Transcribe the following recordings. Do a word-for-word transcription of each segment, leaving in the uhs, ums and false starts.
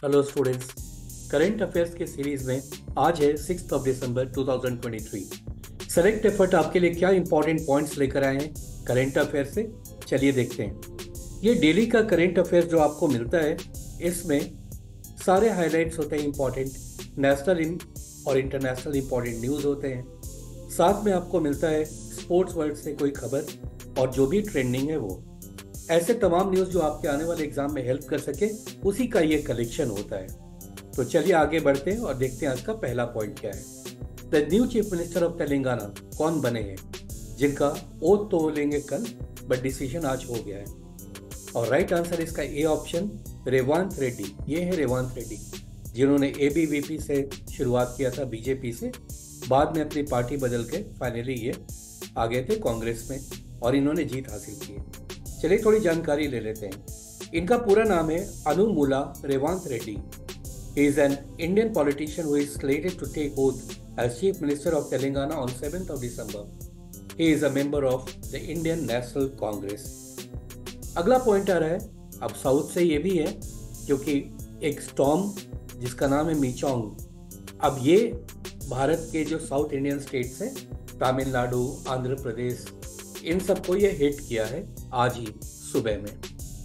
Hello students, current affairs के series में आज है sixth of December two thousand twenty three. Select effort आपके लिए क्या इंपॉर्टेंट पॉइंट्स लेकर आए हैं करंट अफेयर से, चलिए देखते हैं। ये डेली का करंट अफेयर्स जो आपको मिलता है, इसमें सारे हाइलाइट्स होते हैं, इंपॉर्टेंट नेशनल और इंटरनेशनल इंपॉर्टेंट न्यूज़ होते हैं। साथ में आपको मिलता है स्पोर्ट्स वर्ल्ड से कोई खबर और जो भी ट्रेंडिंग है वो, ऐसे तमाम न्यूज़ जो आपके आने वाले एग्जाम में हेल्प कर सके, उसी का ये कलेक्शन होता है। तो चलिए आगे बढ़ते हैं और देखते हैं आज का पहला पॉइंट क्या है। The new chief minister of Telangana कौन बने हैं, जिनका ओथ तो लेंगे कल बट डिसीजन आज हो गया है। और राइट आंसर इसका ए ऑप्शन, रेवांत रेड्डी। ये है रेवांत रेड्डी, जिन्होंने एबीवीपी से शुरुआत किया था, बीजेपी से, बाद में अपनी पार्टी बदल के फाइनली ये आ गए थे कांग्रेस में और इन्होंने जीत हासिल की है। चलिए थोड़ी जानकारी ले लेते हैं। इनका पूरा नाम है Anumula Revanth Reddy. He is an Indian politician who is slated to take oath as Chief Minister of Telangana on seventh of December. He is a member of the Indian National Congress. अगला पॉइंट आ रहा है, अब साउथ से ये भी है, क्योंकि एक स्टॉर्म जिसका नाम है मीचोंग, अब ये भारत के जो साउथ इंडियन स्टेट्स हैं, तमिलनाडु, आंध्र प्रदेश, इन सबको ये हिट किया है आज ही सुबह में।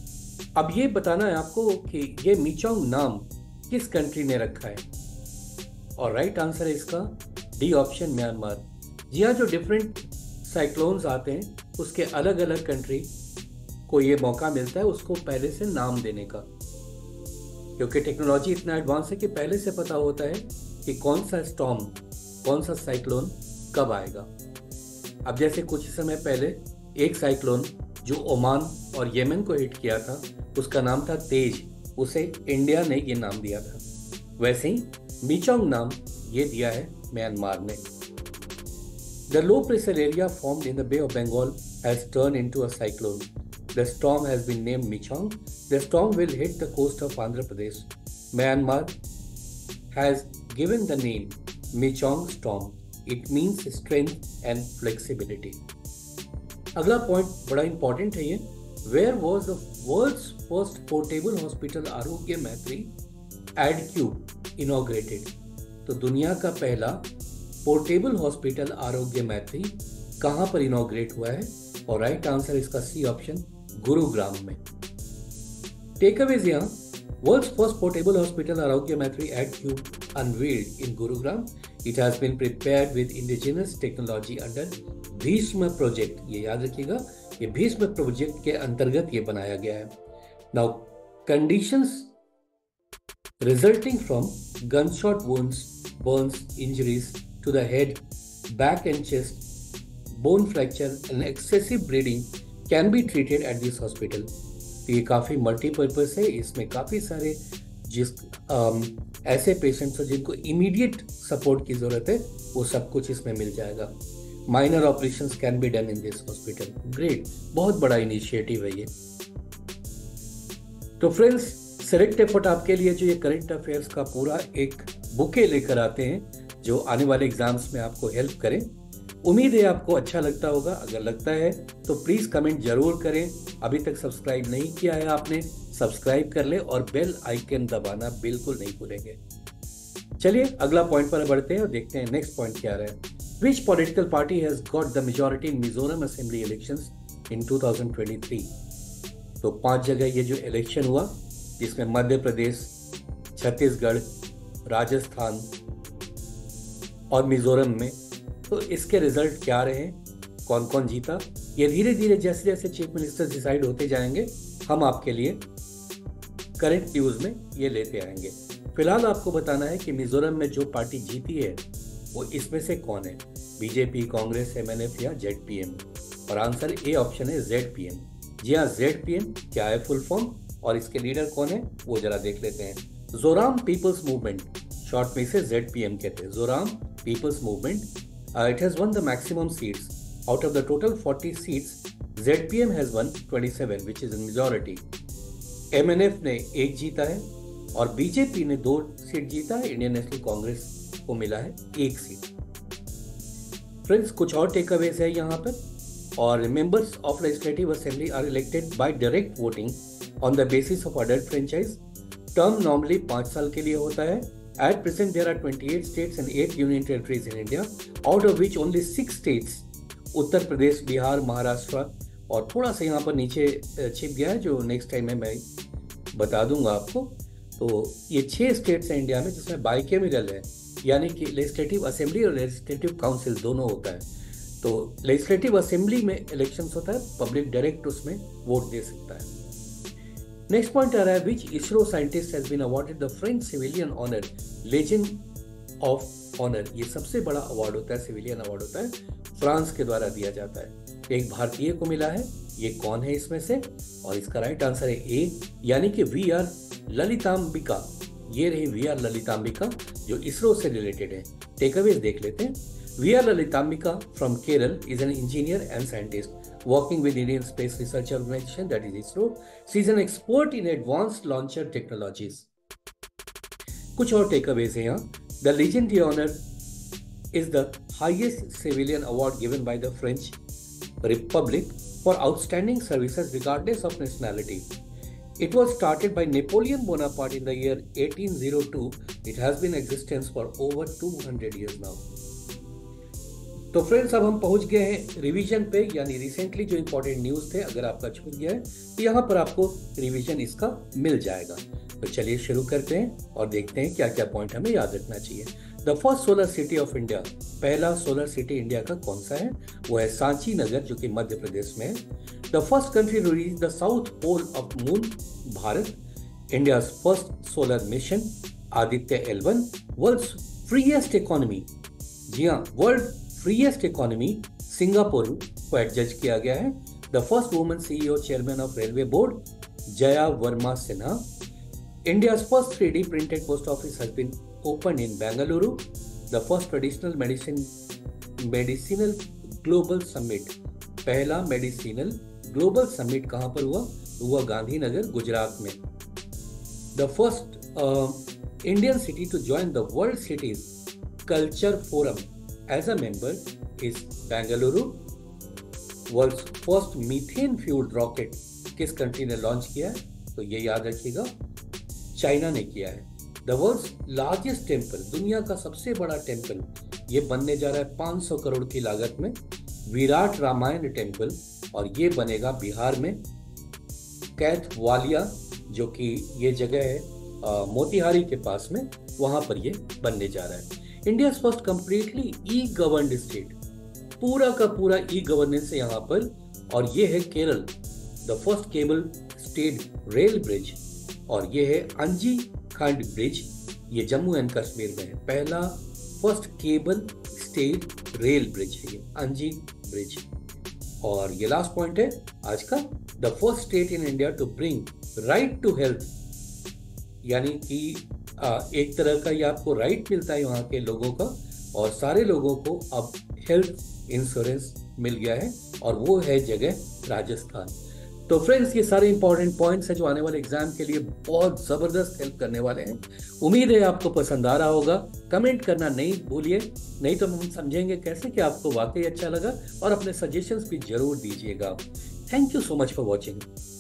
अब ये बताना है आपको कि ये मीचोंग नाम किस कंट्री ने रखा है, और राइट आंसर है इसका डी ऑप्शन, म्यांमार। जी हाँ, जो डिफरेंट साइक्लोन्स आते हैं उसके अलग अलग कंट्री को ये मौका मिलता है उसको पहले से नाम देने का, क्योंकि टेक्नोलॉजी इतना एडवांस है कि पहले से पता होता है कि कौन सा स्टॉर्म, कौन सा साइक्लोन कब आएगा। अब जैसे कुछ समय पहले एक साइक्लोन जो ओमान और येमेन को हिट किया था, उसका नाम था तेज, उसे इंडिया ने ये नाम दिया था। वैसे ही मीचोंग नाम ये दिया है म्यांमार ने। The low pressure area formed in the bay of Bengal has turn into a cyclone. The storm has been named Michaung. The storm will hit the coast of Andhra Pradesh. Myanmar has given the name Michaung storm. It means strength and flexibility. अगला point बड़ा important है ये। Where was the world's first portable hospital Aarogya Maitri एडक्यूब inaugurated. तो दुनिया का पहला portable hospital Aarogya मैत्री कहां पर इनॉग्रेट हुआ है, और राइट आंसर इसका सी ऑप्शन, गुरुग्राम में। टेकअवेज यहाँ, world's first portable hospital Aarogya Maitri aid cube unveiled in Gurugram. It has been prepared with indigenous technology under Bhishm project. ये याद रखिएगा, ये भीष्म प्रोजेक्ट के अंतर्गत ये बनाया गया है। Now, conditions resulting from gunshot wounds, burns, injuries to the head, back and chest, bone fracture and excessive bleeding can be treated at this hospital. ये काफ़ी मल्टीपर्पज है, इसमें काफ़ी सारे जिस um, ऐसे पेशेंट्स हो जिनको इमीडिएट सपोर्ट की जरूरत है, वो सब कुछ इसमें मिल जाएगा। Minor operations can be done in this hospital. Great, बहुत बड़ा इनिशिएटिव है ये। तो फ्रेंड्स, सेलेक्ट एफर्ट आपके लिए जो ये करंट अफेयर्स का पूरा एक बुके लेकर आते हैं जो आने वाले एग्जाम्स में आपको हेल्प करें। उम्मीद है आपको अच्छा लगता होगा। अगर लगता है तो प्लीज कमेंट जरूर करें। अभी तक सब्सक्राइब नहीं किया है आपने, सब्सक्राइब कर ले और बेल आइकन दबाना बिल्कुल नहीं भूलेंगे। चलिए अगला पॉइंट पर बढ़ते हैं और देखते हैं नेक्स्ट पॉइंट क्या रहा है। Which political party has got the majority in Mizoram assembly elections in two thousand twenty three. तो पांच जगह ये जो इलेक्शन हुआ, जिसमें मध्य प्रदेश, छत्तीसगढ़, राजस्थान और मिजोरम में, तो इसके रिजल्ट क्या रहे, कौन कौन जीता, ये धीरे धीरे जैसे जैसे चीफ मिनिस्टर डिसाइड होते जाएंगे हम आपके लिए करंट न्यूज में ये लेते आएंगे। फिलहाल आपको बताना है कि मिजोरम में जो पार्टी जीती है वो इसमें से कौन है, बीजेपी, कांग्रेस, एमएनएफ या जेडपीएम। और आंसर ए ऑप्शन है जेडपीएम। जी हाँ, जेडपीएम क्या है फुल फॉर्म और इसके लीडर कौन है वो जरा देख लेते हैं। जोराम पीपल्स मूवमेंट, शॉर्ट में से जेडपीएम कहते हैं, Zoram people's movement. It has won the maximum seats out of the total forty seats. Z P M has won twenty-seven, which is a majority. M N F ने एक जीता है और BJP ने दो सीट जीता है। इंडियन नेशनल कांग्रेस को मिला है एक सीट। फ्रेंड्स, कुछ और टेक अवेज है यहाँ पर। और members of legislative assembly are elected by direct voting on the basis of adult franchise. Term normally पाँच साल के लिए होता है। एट प्रेजेंट देयर आर अट्ठाईस states and eight union territories in India, out of which only six states, Uttar Pradesh, Bihar, Maharashtra और थोड़ा सा यहाँ पर नीचे छिप गया है जो नेक्स्ट टाइम में मैं बता दूंगा आपको। तो ये छह स्टेट्स हैं इंडिया में जिसमें बाइकेमिरल है, यानी कि लेजिस्लेटिव असेंबली और लेजिस्लेटिव काउंसिल दोनों होता है। तो लेजिस्लेटिव असेंबली में इलेक्शंस होता है, पब्लिक डायरेक्ट उसमें वोट दे सकता है। नेक्स्ट पॉइंट आ रहा है, which ISRO scientist has been awarded the French civilian honour legion of honour. ये सबसे बड़ा अवार्ड होता है, सिविलियन अवार्ड होता है, फ्रांस के द्वारा दिया जाता है। एक भारतीय को मिला है, ये कौन है इसमें से? और इसका राइट आंसर है ए, यानी कि वी आर ललितांबिका। ये रही वी आर ललितांबिका जो इसरो से रिलेटेड है। टेकअवेज देख लेते हैं। V R Lalithambika from Kerala is an engineer and scientist working with Indian Space Research Organization, that is ISRO. She is an expert in advanced launcher technologies. कुछ और टेकअवेज हैं यहाँ। The Legendary Honor is the highest civilian award given by the French Republic for outstanding services regardless of nationality. It was started by Napoleon Bonaparte in the year eighteen oh two. It has been in existence for over two hundred years now. तो friends, अब हम पहुंच गए हैं revision पे, यानी recently जो important news थे अगर आपका छूट गया है तो यहाँ पर आपको रिवीजन इसका मिल जाएगा। तो चलिए शुरू करते हैं और देखते हैं क्या क्या पॉइंट हमें याद रखना चाहिए। The first solar city of India, पहला सोलर सिटी इंडिया का कौन सा है? वो है सांची नगर, जो कि मध्य प्रदेश में है। The first country to reach the south pole of moon, Bharat. India first solar mission, Aditya L one. World freest economy, जी हाँ, वर्ल्ड फ्रीएस्ट इकोनॉमी सिंगापुर को एडजस्ट किया गया है। The first woman CEO chairman of railway board, Jaya Varma Sinha. India's first three D printed post office has been open in Bengaluru. The first traditional medicine medicinal global summit, पहला medicinal global summit कहां पर हुआ? हुआ गांधीनगर, गुजरात में। The first Indian city to join the world cities culture forum as a member is Bengaluru. World's first methane fueled rocket किस country ने launch किया है? तो ये याद रखिएगा, चाइना ने किया है। द वर्ल्ड्स लार्जेस्ट टेम्पल, दुनिया का सबसे बड़ा टेम्पल, ये बनने जा रहा है पाँच सौ करोड़ की लागत में, विराट रामायण टेम्पल, और ये बनेगा बिहार में कैथवालिया, जो कि ये जगह है आ, मोतिहारी के पास में, वहां पर ये बनने जा रहा है। India first completely e governed state, पूरा का पूरा ई गवर्नेंस है यहाँ पर, और ये है Kerala. The first cable stayed rail bridge, और ये है अंजी खंड ब्रिज, ये जम्मू एंड कश्मीर में है। पहला first cable stayed rail bridge है ये अंजी ब्रिज। और ये लास्ट पॉइंट है आज का, the first state in India to bring right to health, यानी कि आ, एक तरह का ये आपको राइट मिलता है वहाँ के लोगों का, और सारे लोगों को अब हेल्थ इंश्योरेंस मिल गया है, और वो है जगह राजस्थान। तो फ्रेंड्स, ये सारे इंपॉर्टेंट पॉइंट्स हैं जो आने वाले एग्जाम के लिए बहुत ज़बरदस्त हेल्प करने वाले हैं। उम्मीद है आपको पसंद आ रहा होगा। कमेंट करना नहीं भूलिए, नहीं तो हम समझेंगे कैसे कि आपको वाकई अच्छा लगा, और अपने सजेशंस भी जरूर दीजिएगा। Thank you so much for watching.